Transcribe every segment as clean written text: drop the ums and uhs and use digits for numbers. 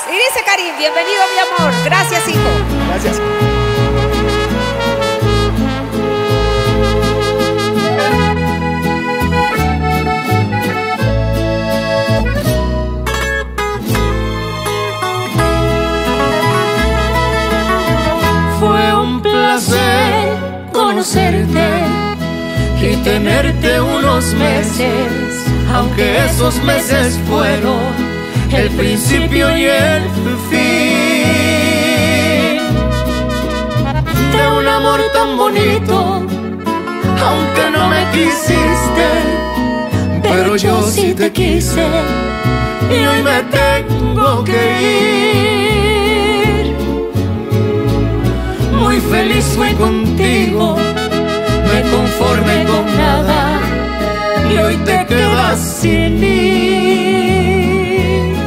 Y dice Karim, bienvenido mi amor. Gracias, hijo. Gracias. Fue un placer conocerte y tenerte unos meses, aunque esos meses fueron el principio y el fin de un amor tan bonito. Aunque no me quisiste, pero yo sí te quise y hoy me tengo que ir. Muy feliz fui contigo, me conformé con nada y hoy te quedas sin mí.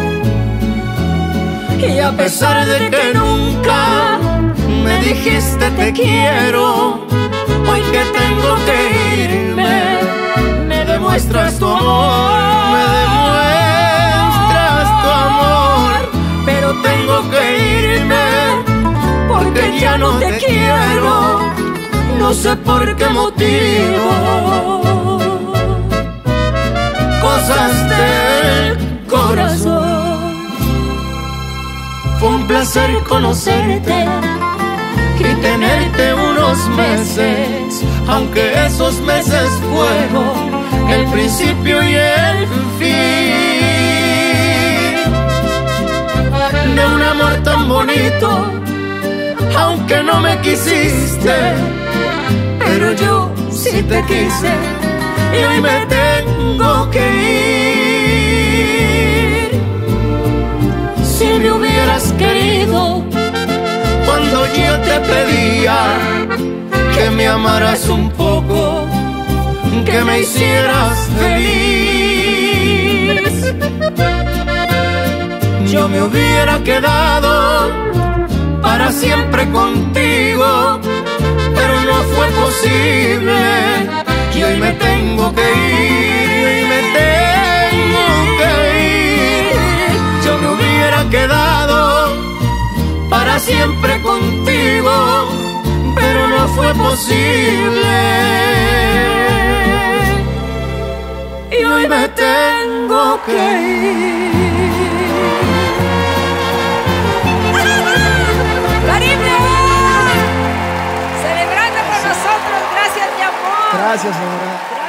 Y a pesar de que nunca me dijiste te quiero, hoy que tengo que irme, me demuestras tu amor, me demuestras tu amor. Pero tengo que irme porque ya no te quiero, no sé por qué motivo. Cosas del corazón. Fue un placer conocerte y tenerte unos meses, aunque esos meses fueron el principio y el fin de un amor tan bonito. Aunque no me quisiste, pero yo sí te quise y hoy me tengo que ir. Si me hubieras querido cuando yo te pedía que me amaras un poco, que me hicieras feliz, yo me hubiera quedado para siempre contigo, pero no fue posible y hoy me tengo que ir, y me tengo que ir. Yo me hubiera quedado para siempre contigo, pero no fue posible y hoy me tengo que ir. Celebrando con nosotros, gracias mi amor. Gracias, señora.